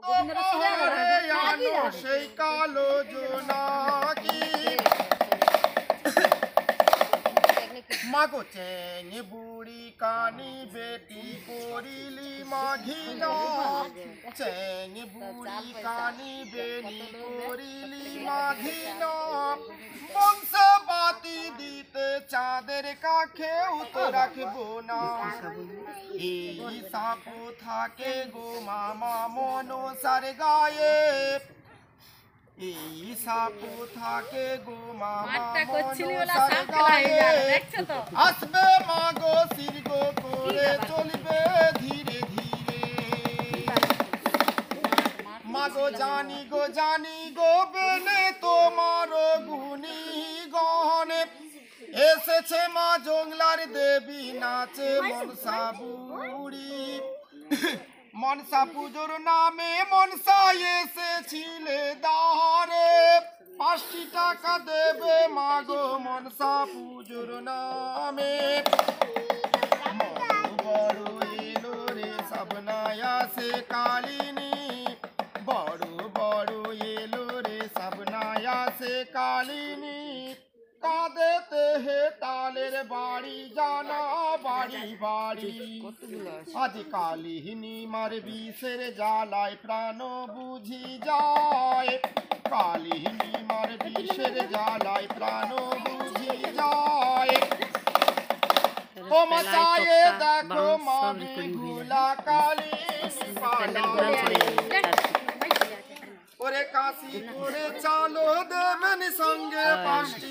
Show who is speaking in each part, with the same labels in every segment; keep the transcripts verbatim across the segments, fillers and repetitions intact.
Speaker 1: সেই কালো জোনাকি মাগো চেং বুড়ি কানি বেটি করিলি মাঘিন চেং বুড়ি কানি বেনি করিলি মাঘিন বংশ বাতি দিতে চাঁদের কাছে উত রাখবো না এই সাপু থাকে গো মামা মনসার গায়ে এই সাপু থাকে গো মামা মনসার গায়ে আসবে মাগো সিরগ করে চলবে ধীরে ধীরে মাগো জানি গো জানি গো বেনে তোমার গুণী গহনে এসেছে মা জংলার দেবী নাচে মনসা বুড়ি মনসা পুজোর নামে মনসা এসেছিলে দারে পাঁচটি টাকা দেবে মাগো মনসা পুজোর নামে বড় এলো রে সবনায়া সে কালিনী বড় বড় এলো রে সবনায়া সে কালিনী কাঁদেতে হে তালের বাড়ি জানা বাড়ি বাড়ি আজ কালিহিনী মার বিষের জ্বালায় প্রাণ বুঝি যায় কালিহিনী মার বিষের জ্বালায় প্রাণ বুঝি যায় ও মচায়ে দেখো মাবি গুলা কালী ওরে কাশীপুরে চালো দেবেন সঙ্গে পাঁচটি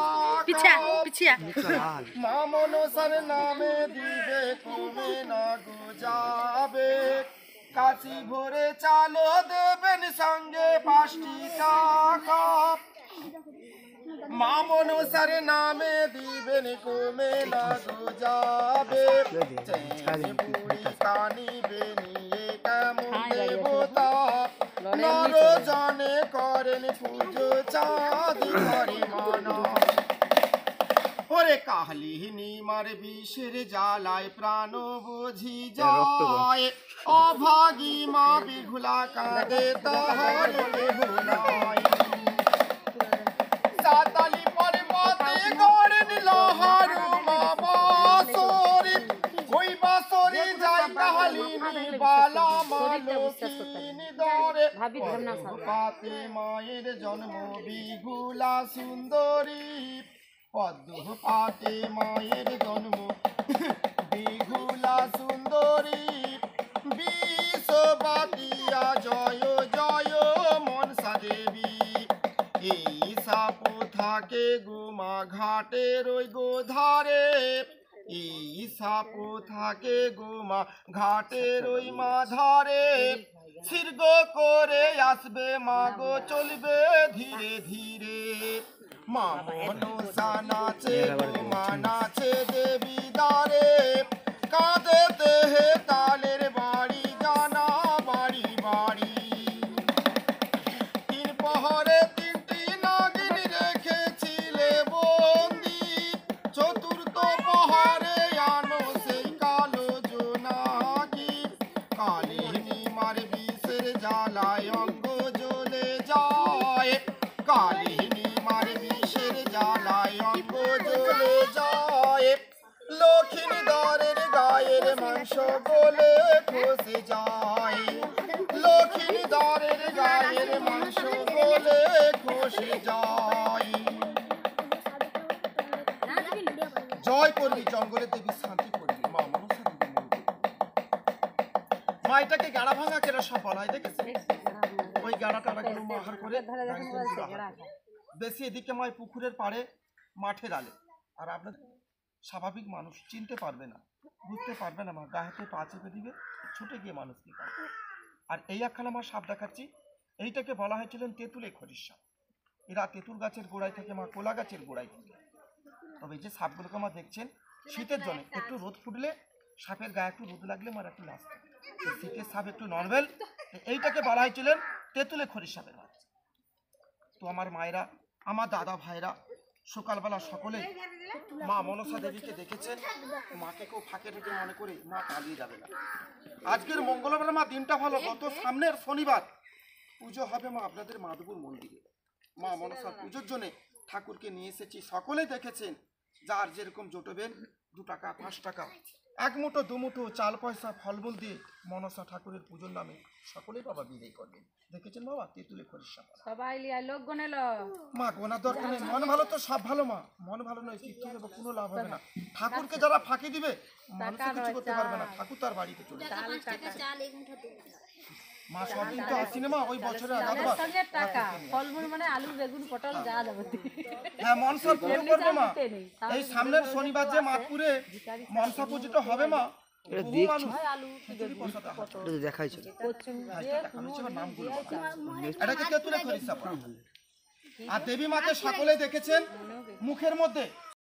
Speaker 1: টাকা মা মনসার নামে দিবে কমে না গো যাবে কাশী ভরে চালো দেবেন সঙ্গে পাঁচটি টাকা মা মনসার নামে দিবেন কমে না গো যাবে বুড়ি কানি বেনিয়ে কেমন দেবতা নর জানে করেন পুজো চাঁদি করে মানা ওরে কালিহিনী মার বিষের জ্বালায় প্রাণ বুঝি যায় অভাগী মা বিঘুলা কাঁদে তাহার বেহুলায় সাতালি পর্বতে গড়েন লহারু মা বাসরি ওই বাসরি যাই কালিনী বালা মালকিনী দরে পাতে মায়ের জন্ম বিঘুলা সুন্দরী পদ্ম পাতে মায়ের জন্ম বিঘুলা সুন্দরী বিশ্ববাতিয়া জয় জয় মনসা দেবী এই সাপু থাকে গোমা ঘাটের ওই গোধারে এই সাপু থাকে গোমা ঘাটের ওই মাধারে সিরগ করে আসবে মাগো চলবে ধীরে ধীরে মা মনসা নাচে গোমা নাচে দেবী দারে কাঁদেতে হে তালের বাড়ি জানা বাড়ি বাড়ি তিন পহরে তিনটি নাগিন রেখেছিলে বন্দি চতুর্থ পহরে আনো সেই কালো জোনাকি কালিহিনী মার বিষের জ্বালায় অঙ্গ জ্বলে যায় কালিহিনী মার বিষের জ্বালায় অঙ্গ জ্বলে যায় লক্ষ্মী দরের গায়ের মাংস গলে খসে যায় লক্ষ্মী দরের গায়ের মাংস গলে খসে যায় জয় করবি জঙ্গলে দেবী শান্তি করবি মা মনসা মা এটাকে গাড়া ভাঙা কেরা সব বলা হয় দেখেছে ওই গাড়া টাড়াগুলো মাহার করে বেশি এদিকে মায় পুকুরের পাড়ে মাঠের আলে আর আপনার স্বাভাবিক মানুষ চিনতে পারবে না বুঝতে পারবে না মা গা হাতে পা চেপে দিবে ছুটে গিয়ে মানুষকে কাটবে আর এই একখানা মা সাপ দেখাচ্ছি এইটাকে বলা হয়েছিলেন তেঁতুলে খরির সাপ এরা তেঁতুল গাছের গোড়ায় থেকে মা কোলা গাছের গোড়ায় থেকে তবে এই যে সাপগুলোকে মা দেখছেন শীতের জন্য একটু রোদ ফুটলে সাপের গায়ে একটু রোদ লাগলে মার একটু নাচতে শীতের সাপ একটু নর্মাল এইটাকে বলা হয়েছিলেন তেঁতুলে খরির সাপের বাচ্চা তো আমার মায়েরা আমার দাদা ভাইরা সকালবেলা সকলে মা মনসা দেবীকে দেখেছেন, মাকে কেউ ফাঁকে ঢেকে মনে করে মা পালিয়ে যাবে না। আজকের মঙ্গলবার মা দিনটা ভালো, গত সামনের শনিবার পুজো হবে মা আপনাদের মাধবপুর মন্দিরে। মা মনসার পুজোর জন্য ঠাকুরকে নিয়ে এসেছি, সকলেই দেখেছেন যার যেরকম জোটবেন দু টাকা পাঁচ টাকা এক মুঠো দু মুঠো চাল পয়সা ফলমূল দিয়ে মনসা ঠাকুরের পুজোর নামে সকলেই বাবা বিদায় করবেন। দেখেছেন বাবা তেঁতুলে খরিশা
Speaker 2: সবাই লিয়া লোক গনেল
Speaker 1: মা গোনা দরকার নেই, মন ভালো তো সব ভালো মা, মন ভালো নয় তীর্থ দেবো কোনো লাভ হবে না। ঠাকুরকে যারা ফাঁকি দিবে মানুষ কিছু করতে পারবে না, ঠাকুর তার বাড়িতে চলে যাবে। মা সব দিন তো আসি না মা, ওই বছরে আলাদা
Speaker 2: টাকা ফলমূল মানে আলু বেগুন পটল যা দেবো।
Speaker 1: হ্যাঁ মনসা পুজো করবে মা, এই সামনের শনিবার যে মাতপুরে মনসা পুজোটা হবে মা, বহু মানুষ খিচুড়ি প্রসাদ হবে।
Speaker 3: দেখাইছো
Speaker 1: নামগুলো এটাকে তেঁতুলে খরিশা। আর দেবী মাকে সকলে দেখেছেন মুখের মধ্যে